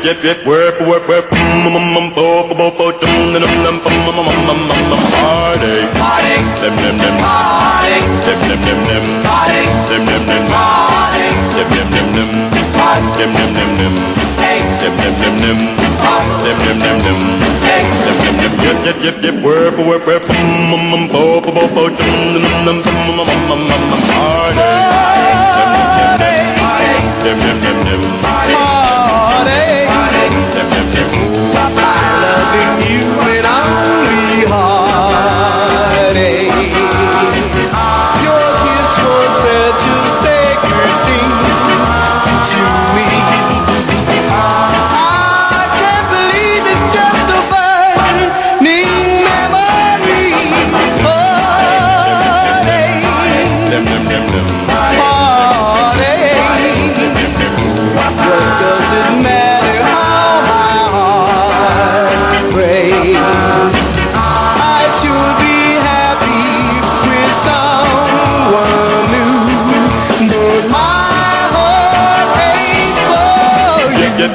Loving you and only heartache. Your kiss was such a sacred thing to me. I can't believe it's just a burning memory. Heartache, heartache. What does it matter how my heart breaks? I should be happy with someone new, but my heart aches for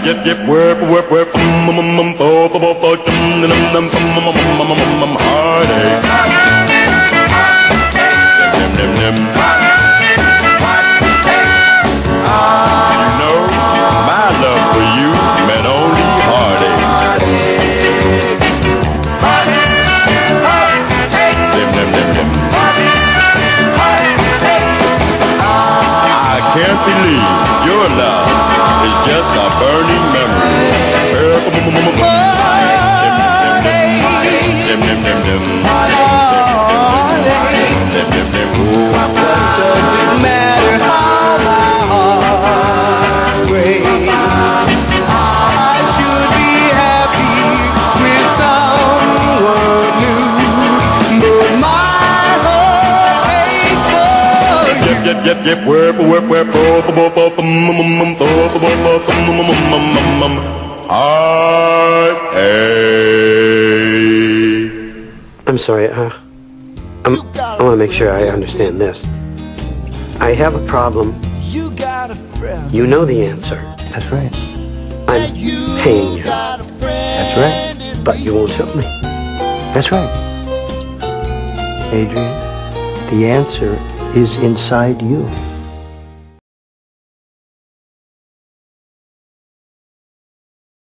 Can't believe your love is just a burning memory. What does it matter how my heart breaks? I should be happy with someone new, but my heart aches for I'm sorry, I want to make sure I understand this. I have a problem. You know the answer. That's right. I'm paying you. That's right. But you won't tell me. That's right. Adrian, the answer is inside you.